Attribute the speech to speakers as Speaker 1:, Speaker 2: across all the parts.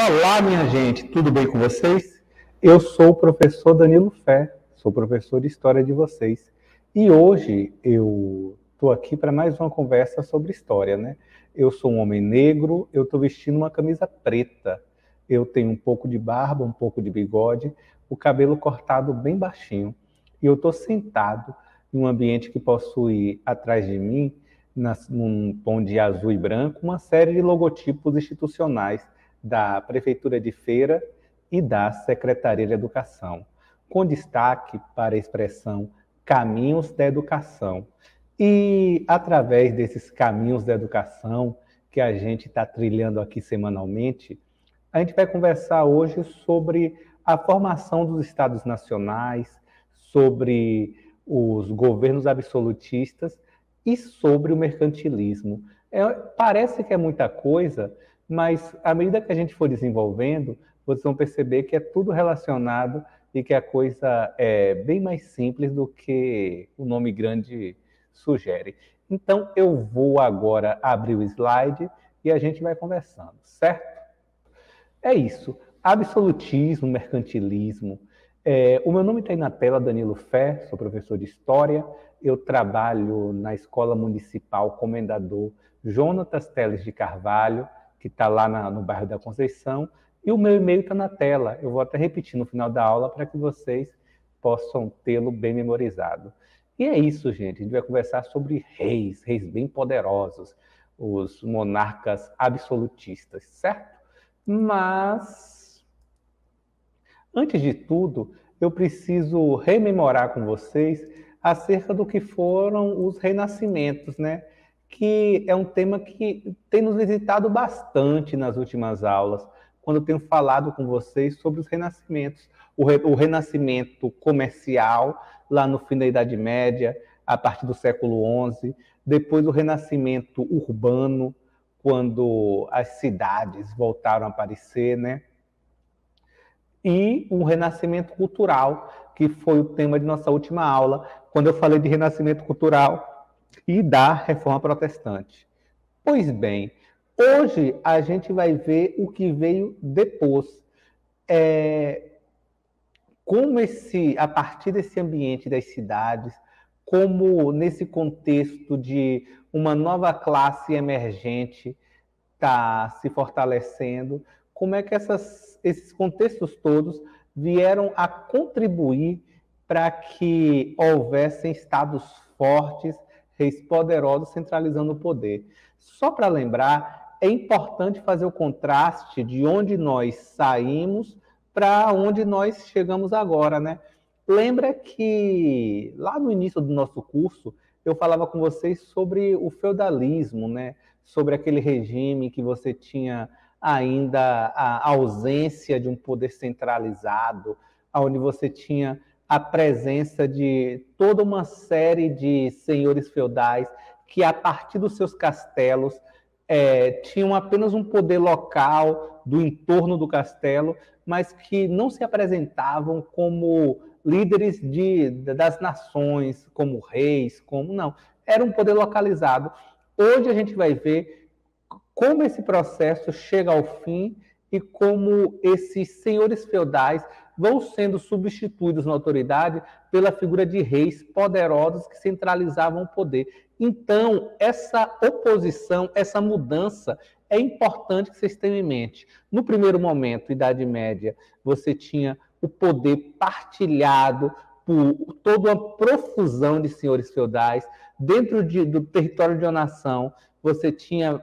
Speaker 1: Olá, minha gente, tudo bem com vocês? Eu sou o professor Danilo Fé, sou professor de História de vocês. E hoje eu estou aqui para mais uma conversa sobre história, né? Eu sou um homem negro, eu estou vestindo uma camisa preta. Eu tenho um pouco de barba, um pouco de bigode, o cabelo cortado bem baixinho. E eu estou sentado em um ambiente que possui atrás de mim, num tom de azul e branco, uma série de logotipos institucionais da Prefeitura de Feira e da Secretaria de Educação, com destaque para a expressão Caminhos da Educação. E através desses caminhos da educação que a gente está trilhando aqui semanalmente, a gente vai conversar hoje sobre a formação dos Estados nacionais, sobre os governos absolutistas e sobre o mercantilismo. Parece que é muita coisa, mas à medida que a gente for desenvolvendo, vocês vão perceber que é tudo relacionado e que a coisa é bem mais simples do que o nome grande sugere. Então, eu vou agora abrir o slide e a gente vai conversando, certo? É isso. Absolutismo, mercantilismo. O meu nome está aí na tela, Danilo Fé, sou professor de História. Eu trabalho na Escola Municipal Comendador Jonatas Teles de Carvalho, que está lá no bairro da Conceição, e o meu e-mail está na tela. Eu vou até repetir no final da aula para que vocês possam tê-lo bem memorizado. E é isso, gente. A gente vai conversar sobre reis bem poderosos, os monarcas absolutistas, certo? Mas, antes de tudo, eu preciso rememorar com vocês acerca do que foram os renascimentos, né? Que é um tema que tem nos visitado bastante nas últimas aulas, quando eu tenho falado com vocês sobre os renascimentos. O renascimento comercial, lá no fim da Idade Média, a partir do século XI, depois o renascimento urbano, quando as cidades voltaram a aparecer, né? E um renascimento cultural, que foi o tema de nossa última aula, quando eu falei de renascimento cultural e da reforma protestante. Pois bem, hoje a gente vai ver o que veio depois. Como a partir desse ambiente das cidades, como nesse contexto de uma nova classe emergente está se fortalecendo, como é que esses contextos todos vieram a contribuir para que houvessem estados fortes, reis poderosos centralizando o poder. Só para lembrar, é importante fazer o contraste de onde nós saímos para onde nós chegamos agora, né? Lembra que lá no início do nosso curso eu falava com vocês sobre o feudalismo, né? Sobre aquele regime que você tinha ainda a ausência de um poder centralizado, onde você tinha a presença de toda uma série de senhores feudais que, a partir dos seus castelos, tinham apenas um poder local do entorno do castelo, mas que não se apresentavam como líderes das nações, como reis, não. Era um poder localizado. Hoje a gente vai ver como esse processo chega ao fim e como esses senhores feudais vão sendo substituídos na autoridade pela figura de reis poderosos que centralizavam o poder. Então, essa oposição, essa mudança, é importante que vocês tenham em mente. No primeiro momento, Idade Média, você tinha o poder partilhado por toda uma profusão de senhores feudais. Dentro do território de uma nação, você tinha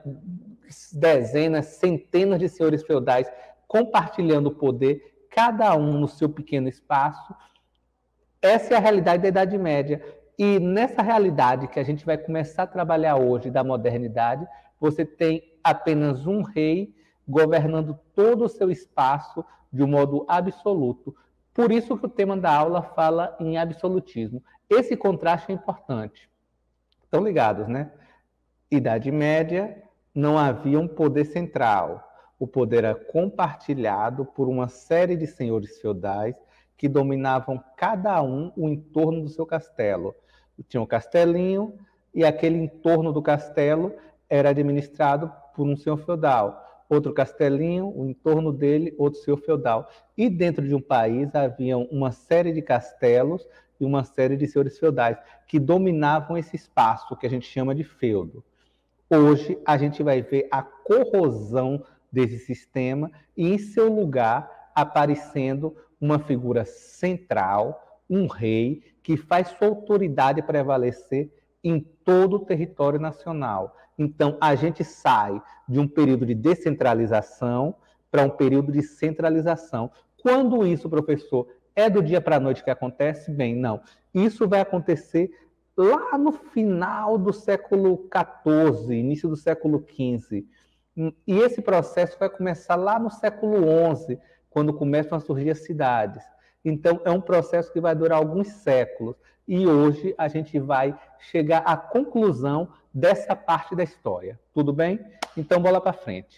Speaker 1: dezenas, centenas de senhores feudais compartilhando o poder, cada um no seu pequeno espaço. Essa é a realidade da Idade Média. E nessa realidade que a gente vai começar a trabalhar hoje, da modernidade, você tem apenas um rei governando todo o seu espaço de um modo absoluto. Por isso que o tema da aula fala em absolutismo. Esse contraste é importante. Estão ligados, né? Idade Média, não havia um poder central. O poder era compartilhado por uma série de senhores feudais que dominavam cada um o entorno do seu castelo. Tinha um castelinho e aquele entorno do castelo era administrado por um senhor feudal. outro castelinho, o entorno dele, outro senhor feudal. E dentro de um país havia uma série de castelos e uma série de senhores feudais que dominavam esse espaço que a gente chama de feudo. Hoje a gente vai ver a corrosão desse sistema e em seu lugar aparecendo uma figura central, um rei, que faz sua autoridade prevalecer em todo o território nacional. Então, a gente sai de um período de descentralização para um período de centralização. Quando isso, professor, é do dia para a noite que acontece? Bem, não. Isso vai acontecer lá no final do século XIV, início do século XV. E esse processo vai começar lá no século XI, quando começam a surgir as cidades. Então, é um processo que vai durar alguns séculos. E hoje a gente vai chegar à conclusão dessa parte da história. Tudo bem? Então, bola para frente.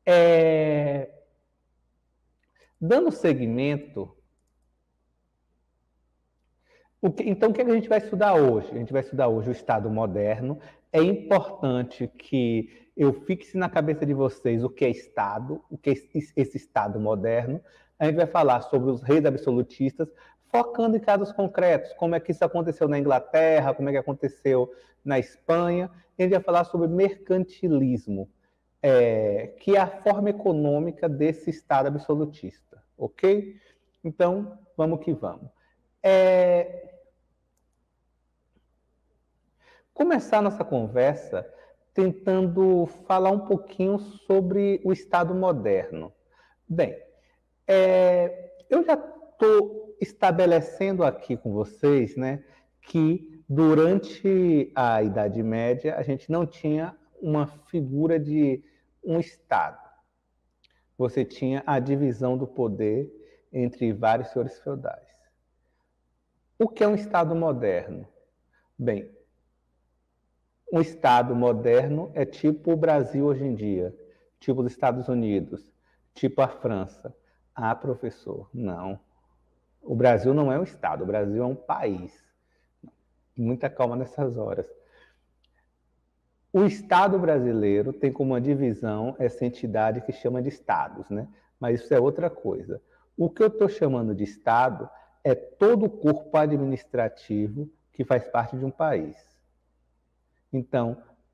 Speaker 1: Dando seguimento, então, o que a gente vai estudar hoje? A gente vai estudar hoje o Estado moderno. É importante que eu fixe na cabeça de vocês o que é Estado, o que é esse Estado moderno. A gente vai falar sobre os reis absolutistas, focando em casos concretos, como é que isso aconteceu na Inglaterra, como é que aconteceu na Espanha. E a gente vai falar sobre mercantilismo, que é a forma econômica desse Estado absolutista, ok? Então, vamos que vamos. Começar nossa conversa tentando falar um pouquinho sobre o Estado moderno. Bem, eu já estou estabelecendo aqui com vocês, né, que durante a Idade Média a gente não tinha uma figura de um Estado. Você tinha a divisão do poder entre vários senhores feudais. O que é um Estado moderno? Bem, um Estado moderno é tipo o Brasil hoje em dia, tipo os Estados Unidos, tipo a França. Ah, professor, não. O Brasil não é um Estado, o Brasil é um país. Muita calma nessas horas. O Estado brasileiro tem como uma divisão essa entidade que chama de Estados, né? Mas isso é outra coisa. O que eu estou chamando de Estado é todo o corpo administrativo que faz parte de um país. Então,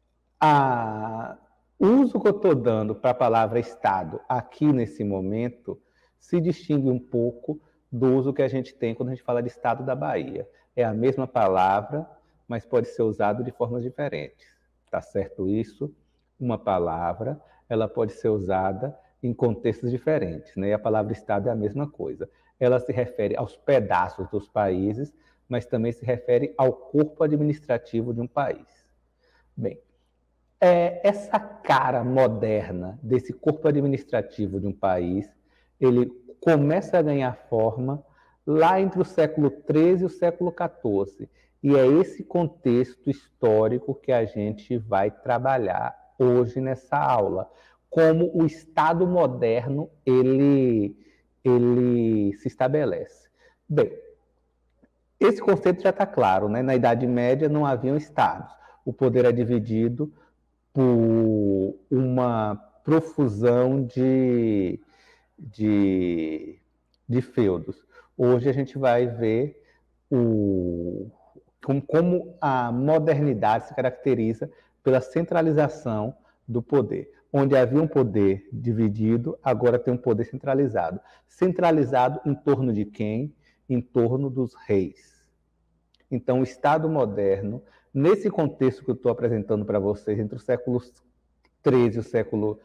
Speaker 1: o uso que eu estou dando para a palavra Estado aqui nesse momento se distingue um pouco do uso que a gente tem quando a gente fala de Estado da Bahia. É a mesma palavra, mas pode ser usado de formas diferentes. Tá certo isso? Uma palavra, ela pode ser usada em contextos diferentes, né? E a palavra Estado é a mesma coisa. Ela se refere aos pedaços dos países, mas também se refere ao corpo administrativo de um país. Bem, essa cara moderna desse corpo administrativo de um país, ele começa a ganhar forma lá entre o século XIII e o século XIV. E é esse contexto histórico que a gente vai trabalhar hoje nessa aula. Como o Estado moderno, ele se estabelece. Bem, esse conceito já está claro, né? Na Idade Média não haviam estados. O poder é dividido por uma profusão de feudos. Hoje a gente vai ver como a modernidade se caracteriza pela centralização do poder. Onde havia um poder dividido, agora tem um poder centralizado. Centralizado em torno de quem? Em torno dos reis. Então, o Estado moderno, nesse contexto que eu estou apresentando para vocês, entre o século XIII e o século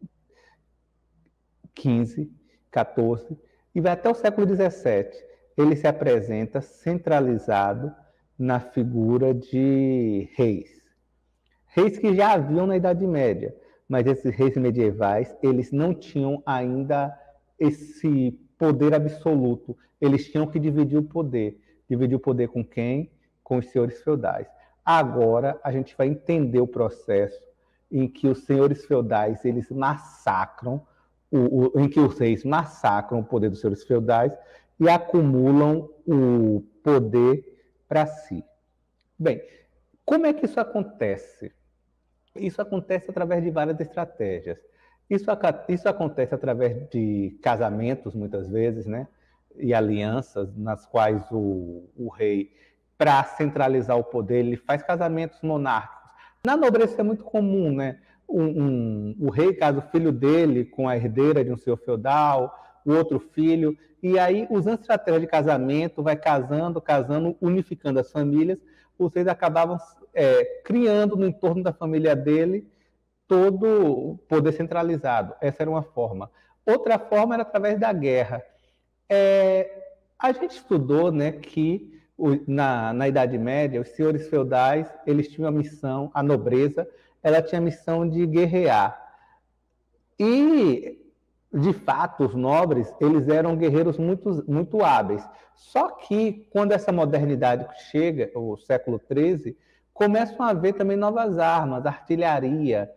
Speaker 1: XV, XIV, e vai até o século XVII, ele se apresenta centralizado na figura de reis. Reis que já haviam na Idade Média, mas esses reis medievais, eles não tinham ainda esse poder absoluto. Eles tinham que dividir o poder. Dividir o poder com quem? Com os senhores feudais. Agora, a gente vai entender o processo em que os senhores feudais, eles massacram, em que os reis massacram o poder dos senhores feudais e acumulam o poder para si. Bem, como é que isso acontece? Isso acontece através de várias estratégias. Isso acontece através de casamentos, muitas vezes, né? E alianças, nas quais o rei, para centralizar o poder, ele faz casamentos monárquicos. Na nobreza é muito comum, né? O rei casa o filho dele com a herdeira de um senhor feudal, o outro filho, e aí, usando estratégia de casamento, vai casando, unificando as famílias, os reis acabavam criando no entorno da família dele todo o poder centralizado. Essa era uma forma. Outra forma era através da guerra. A gente estudou, né, que na Idade Média, os senhores feudais, eles tinham a missão, a nobreza, ela tinha a missão de guerrear. E, de fato, os nobres, eles eram guerreiros muito, muito hábeis. Só que, quando essa modernidade chega, o século XIII, começam a haver também novas armas, artilharia,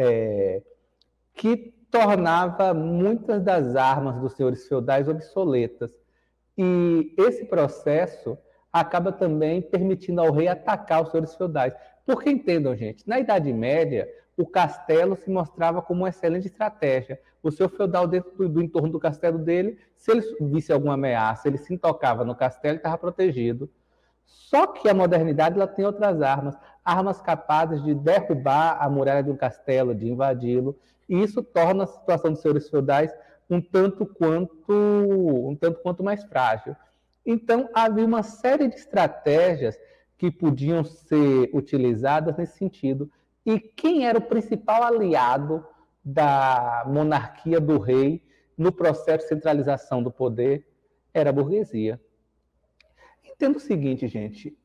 Speaker 1: que tornava muitas das armas dos senhores feudais obsoletas. E esse processo acaba também permitindo ao rei atacar os senhores feudais. Porque entendam, gente, na Idade Média, o castelo se mostrava como uma excelente estratégia. O senhor feudal, dentro do entorno do castelo dele, se ele visse alguma ameaça, ele se intocava no castelo e estava protegido. Só que a modernidade ela tem outras armas capazes de derrubar a muralha de um castelo, de invadi-lo, e isso torna a situação dos senhores feudais um tanto quanto mais frágil. Então, havia uma série de estratégias que podiam ser utilizadas nesse sentido. E quem era o principal aliado da monarquia do rei no processo de centralização do poder? Era a burguesia. Entenda o seguinte, gente,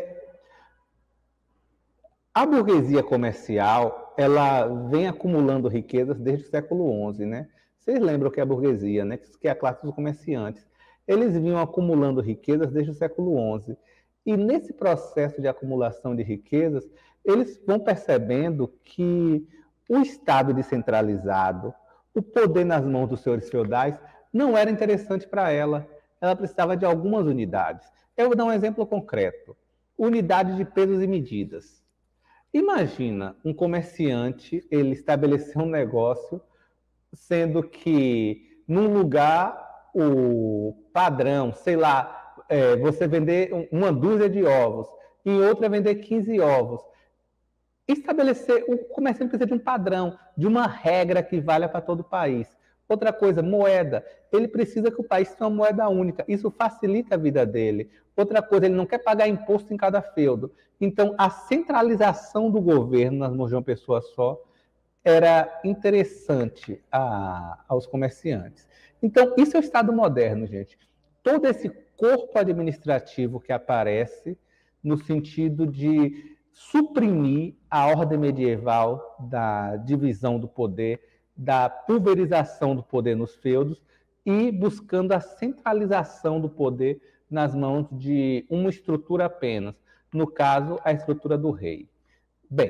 Speaker 1: a burguesia comercial, ela vem acumulando riquezas desde o século XI, né? Vocês lembram que é a burguesia, né? Que é a classe dos comerciantes. Eles vinham acumulando riquezas desde o século XI. E nesse processo de acumulação de riquezas, eles vão percebendo que o Estado descentralizado, o poder nas mãos dos senhores feudais, não era interessante para ela. Ela precisava de algumas unidades. Eu vou dar um exemplo concreto. Unidade de pesos e medidas. Imagina um comerciante, ele estabelecer um negócio, sendo que num lugar o padrão, sei lá, você vender uma dúzia de ovos, em outra vender 15 ovos. Estabelecer, o comerciante precisa de um padrão, de uma regra que valha para todo o país. Outra coisa, moeda. Ele precisa que o país tenha uma moeda única. Isso facilita a vida dele. Outra coisa, ele não quer pagar imposto em cada feudo. Então, a centralização do governo nas mãos de uma pessoa só era interessante aos comerciantes. Então, isso é o Estado moderno, gente. Todo esse corpo administrativo que aparece no sentido de suprimir a ordem medieval da divisão do poder, da pulverização do poder nos feudos e buscando a centralização do poder nas mãos de uma estrutura apenas, no caso, a estrutura do rei. Bem,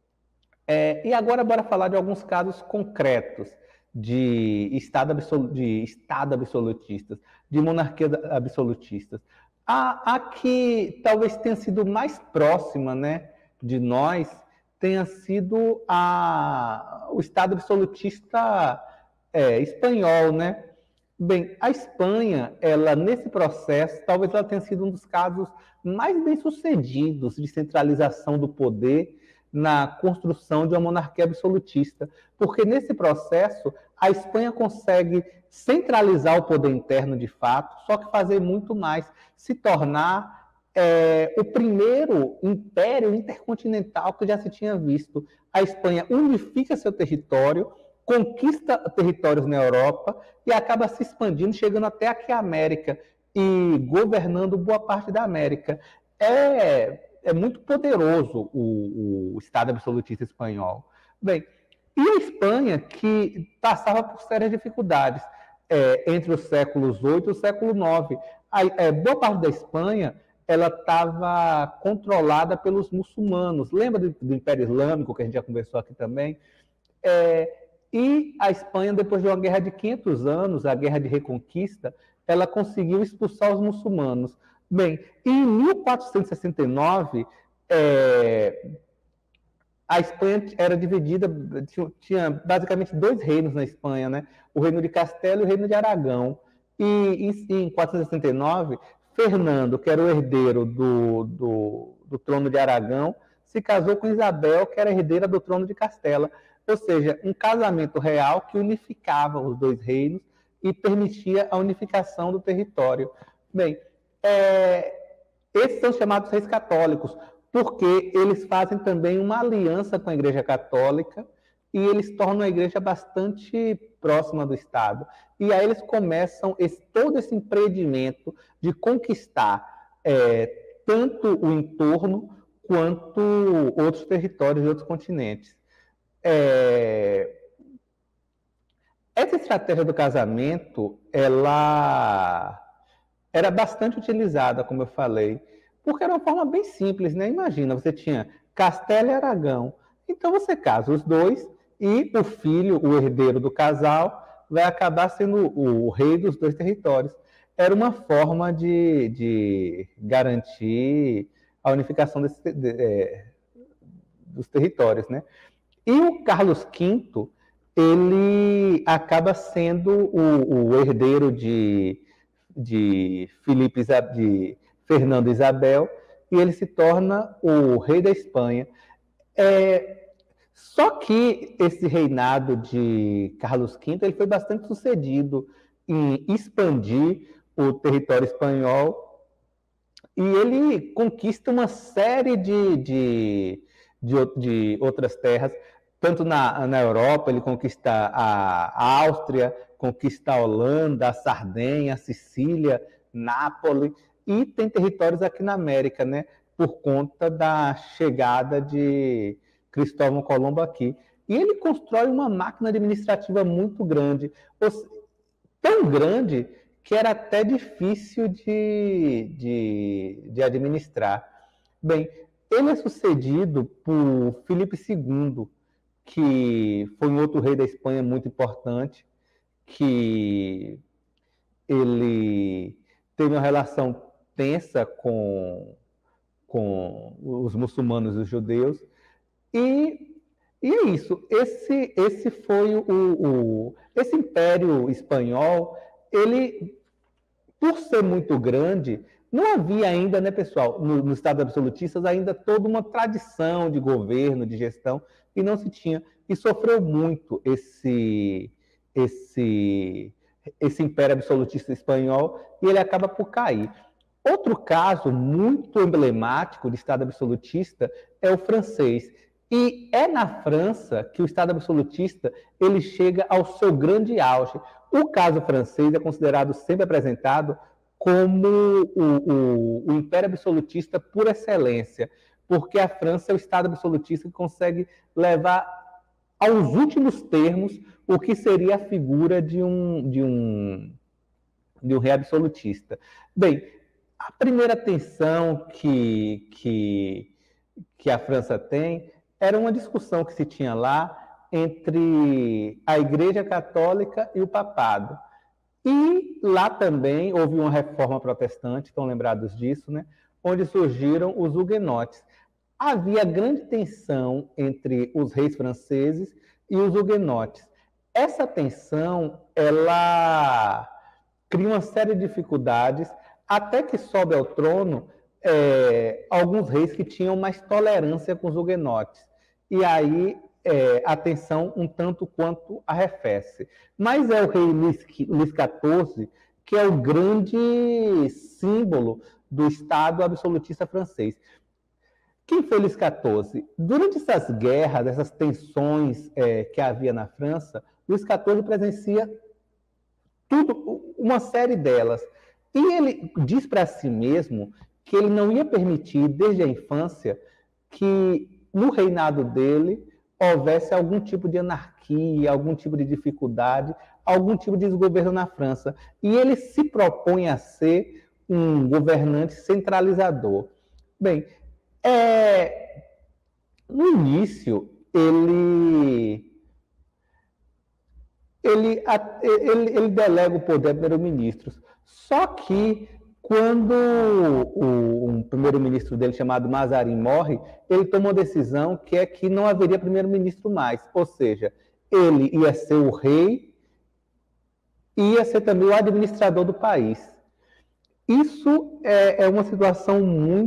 Speaker 1: e agora bora falar de alguns casos concretos de Estado absolutistas, de monarquias absolutistas. A que talvez tenha sido mais próxima, né, de nós tenha sido o Estado absolutista espanhol, né? Bem, a Espanha, ela nesse processo, talvez ela tenha sido um dos casos mais bem-sucedidos de centralização do poder na construção de uma monarquia absolutista, porque nesse processo a Espanha consegue centralizar o poder interno de fato, só que fazer muito mais, se tornar o primeiro império intercontinental que já se tinha visto. A Espanha unifica seu território, conquista territórios na Europa e acaba se expandindo, chegando até aqui a América e governando boa parte da América. É muito poderoso o Estado absolutista espanhol. Bem, e a Espanha, que passava por sérias dificuldades entre os séculos VIII e o século IX. Boa parte da Espanha ela estava controlada pelos muçulmanos. Lembra do Império Islâmico, que a gente já conversou aqui também? E a Espanha, depois de uma guerra de 500 anos, a Guerra de Reconquista, ela conseguiu expulsar os muçulmanos. Bem, em 1469, a Espanha era dividida, tinha basicamente dois reinos na Espanha, né? O reino de Castela e o reino de Aragão. E em 469, Fernando, que era o herdeiro do trono de Aragão, se casou com Isabel, que era herdeira do trono de Castela. Ou seja, um casamento real que unificava os dois reinos e permitia a unificação do território. Bem, esses são chamados reis católicos, porque eles fazem também uma aliança com a Igreja Católica e eles tornam a Igreja bastante próxima do Estado. E aí eles começam todo esse empreendimento de conquistar tanto o entorno quanto outros territórios de outros continentes. Essa estratégia do casamento, ela era bastante utilizada, como eu falei, porque era uma forma bem simples, né? Imagina, você tinha Castela e Aragão. Então você casa os dois e o filho, o herdeiro do casal, vai acabar sendo o rei dos dois territórios. Era uma forma de garantir a unificação dos territórios, né? E o Carlos V, ele acaba sendo o herdeiro de Fernando e Isabel, e ele se torna o rei da Espanha. Só que esse reinado de Carlos V ele foi bastante sucedido em expandir o território espanhol e ele conquista uma série de outras terras, tanto na Europa, ele conquista a Áustria, conquista a Holanda, a Sardenha, a Sicília, Nápoles, e tem territórios aqui na América, né, por conta da chegada de Cristóvão Colombo aqui. E ele constrói uma máquina administrativa muito grande, tão grande que era até difícil de administrar. Bem, ele é sucedido por Filipe II, que foi um outro rei da Espanha muito importante, que ele teve uma relação tensa com os muçulmanos e os judeus, e é isso. Esse foi esse Império Espanhol, ele, por ser muito grande, não havia ainda, né, pessoal, nos Estados absolutistas, ainda toda uma tradição de governo, de gestão, e não se tinha. E sofreu muito esse Império Absolutista Espanhol, e ele acaba por cair. Outro caso muito emblemático de Estado absolutista é o francês. E é na França que o Estado absolutista ele chega ao seu grande auge. O caso francês é considerado, sempre apresentado, como o Império Absolutista por excelência, porque a França é o Estado absolutista que consegue levar aos últimos termos o que seria a figura de um rei absolutista. Bem, a primeira tensão que a França tem era uma discussão que se tinha lá entre a Igreja Católica e o Papado. E lá também houve uma reforma protestante, estão lembrados disso, né? Onde surgiram os huguenotes. Havia grande tensão entre os reis franceses e os huguenotes. Essa tensão, ela cria uma série de dificuldades, até que sobe ao trono alguns reis que tinham mais tolerância com os huguenotes. E aí a tensão um tanto quanto arrefece. Mas é o rei Luís XIV que é o grande símbolo do Estado absolutista francês. Quem foi Luís XIV? Durante essas guerras, essas tensões que havia na França, Luís XIV presencia uma série delas. E ele diz para si mesmo que ele não ia permitir, desde a infância, que no reinado dele houvesse algum tipo de anarquia, algum tipo de dificuldade, algum tipo de desgoverno na França. E ele se propõe a ser um governante centralizador. Bem, no início, ele delega o poder a primeiro-ministros. Só que, Quando um primeiro-ministro dele, chamado Mazarin, morre, ele toma uma decisão que é que não haveria primeiro-ministro mais, ou seja, ele ia ser o rei e ia ser também o administrador do país. Isso é uma situação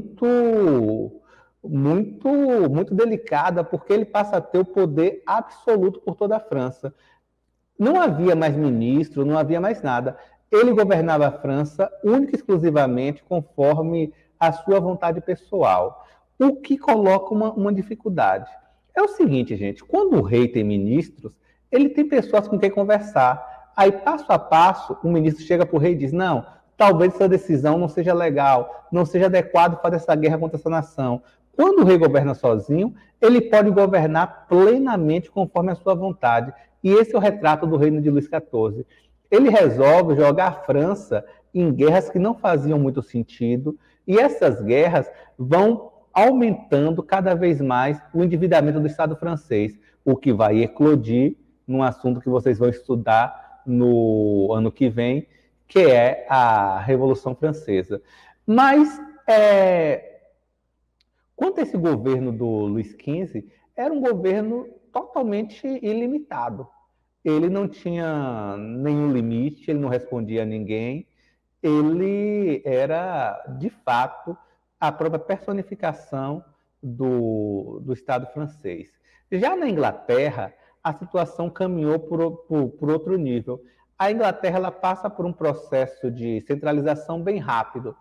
Speaker 1: muito delicada, porque ele passa a ter o poder absoluto por toda a França. Não havia mais ministro, não havia mais nada. Ele governava a França única e exclusivamente conforme a sua vontade pessoal, o que coloca uma dificuldade. É o seguinte, gente, quando o rei tem ministros, ele tem pessoas com quem conversar. Aí, passo a passo, o ministro chega para o rei e diz, não, talvez essa decisão não seja legal, não seja adequado fazer essa guerra contra essa nação. Quando o rei governa sozinho, ele pode governar plenamente conforme a sua vontade. E esse é o retrato do reino de Luís XIV. Ele resolve jogar a França em guerras que não faziam muito sentido, e essas guerras vão aumentando cada vez mais o endividamento do Estado francês, o que vai eclodir num assunto que vocês vão estudar no ano que vem, que é a Revolução Francesa. Mas, quanto a esse governo do Luís XV, era um governo totalmente ilimitado. Ele não tinha nenhum limite, ele não respondia a ninguém, ele era, de fato, a própria personificação do Estado francês. Já na Inglaterra, a situação caminhou por outro nível. A Inglaterra ela passa por um processo de centralização bem rápido.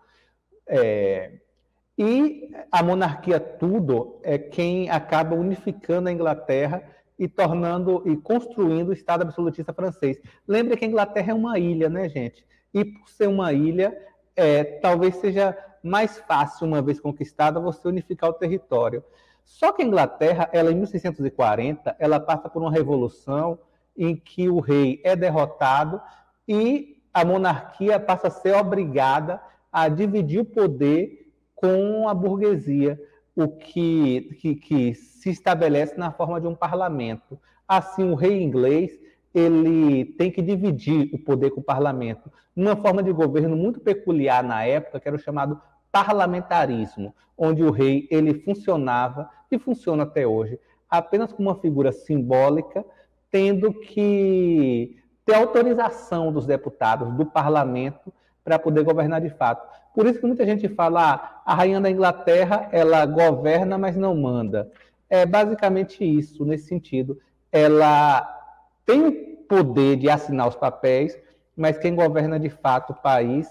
Speaker 1: E a monarquia Tudor é quem acaba unificando a Inglaterra e tornando e construindo o Estado absolutista francês. Lembre que a Inglaterra é uma ilha, né, gente? E por ser uma ilha, talvez seja mais fácil, uma vez conquistada, você unificar o território. Só que a Inglaterra, ela em 1640, ela passa por uma revolução em que o rei é derrotado e a monarquia passa a ser obrigada a dividir o poder com a burguesia, o que se estabelece na forma de um parlamento. Assim, o rei inglês ele tem que dividir o poder com o parlamento, numa forma de governo muito peculiar na época, que era o chamado parlamentarismo, onde o rei ele funcionava, e funciona até hoje, apenas como uma figura simbólica, tendo que ter autorização dos deputados, do parlamento, para poder governar de fato. Por isso que muita gente fala, a rainha da Inglaterra, ela governa, mas não manda. É basicamente isso, nesse sentido. Ela tem o poder de assinar os papéis, mas quem governa de fato o país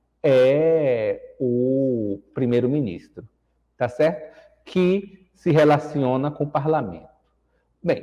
Speaker 1: é o primeiro-ministro, tá certo? Que se relaciona com o parlamento. Bem,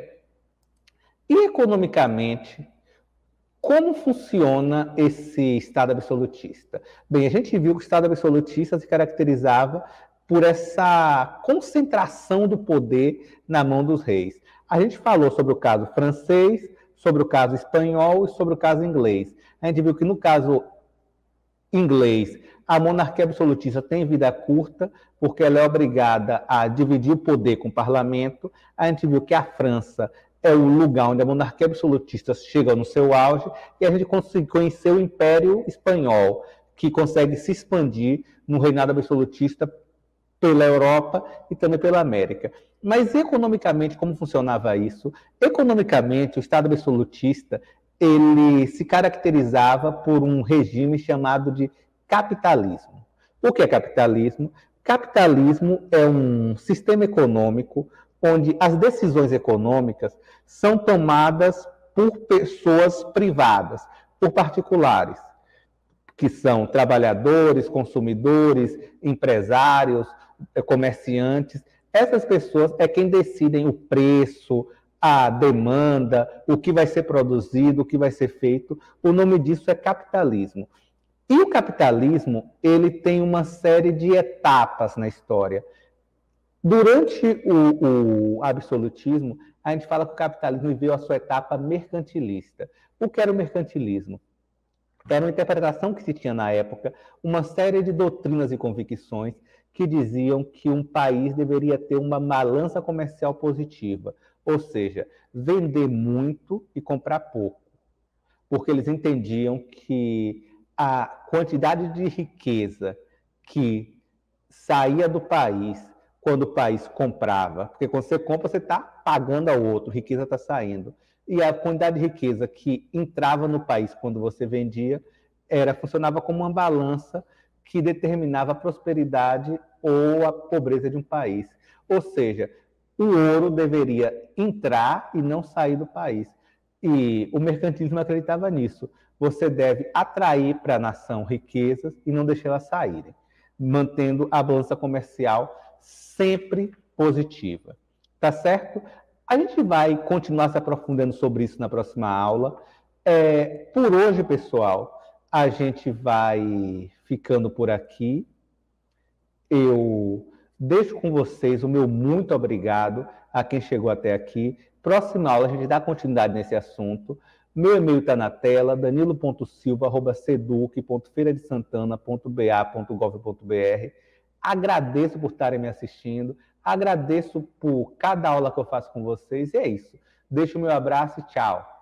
Speaker 1: e economicamente, como funciona esse Estado absolutista? Bem, a gente viu que o Estado absolutista se caracterizava por essa concentração do poder na mão dos reis. A gente falou sobre o caso francês, sobre o caso espanhol e sobre o caso inglês. A gente viu que no caso inglês, a monarquia absolutista tem vida curta, porque ela é obrigada a dividir o poder com o parlamento. A gente viu que a França é o lugar onde a monarquia absolutista chega no seu auge, e a gente consegue conhecer o Império Espanhol, que consegue se expandir no reinado absolutista pela Europa e também pela América. Mas economicamente, como funcionava isso? Economicamente, o Estado absolutista ele se caracterizava por um regime chamado de capitalismo. O que é capitalismo? Capitalismo é um sistema econômico onde as decisões econômicas são tomadas por pessoas privadas, por particulares, que são trabalhadores, consumidores, empresários, comerciantes. Essas pessoas é quem decidem o preço, a demanda, o que vai ser produzido, o que vai ser feito. O nome disso é capitalismo. E o capitalismo, ele tem uma série de etapas na história. Durante o absolutismo, a gente fala que o capitalismo viveu a sua etapa mercantilista. O que era o mercantilismo? Era uma interpretação que se tinha na época, uma série de doutrinas e convicções que diziam que um país deveria ter uma balança comercial positiva, ou seja, vender muito e comprar pouco, porque eles entendiam que a quantidade de riqueza que saía do país quando o país comprava, porque quando você compra, você está pagando ao outro, riqueza está saindo. E a quantidade de riqueza que entrava no país quando você vendia funcionava como uma balança que determinava a prosperidade ou a pobreza de um país. Ou seja, o ouro deveria entrar e não sair do país. E o mercantilismo acreditava nisso. Você deve atrair para a nação riquezas e não deixar elas saírem, mantendo a balança comercial sempre positiva. Tá certo? A gente vai continuar se aprofundando sobre isso na próxima aula. Por hoje, pessoal, a gente vai ficando por aqui. Eu deixo com vocês o meu muito obrigado a quem chegou até aqui. Próxima aula a gente dá continuidade nesse assunto. Meu e-mail está na tela, danilo.silva@ceduc.feiradesantana.ba.gov.br. Agradeço por estarem me assistindo, agradeço por cada aula que eu faço com vocês, e é isso. Deixo o meu abraço e tchau.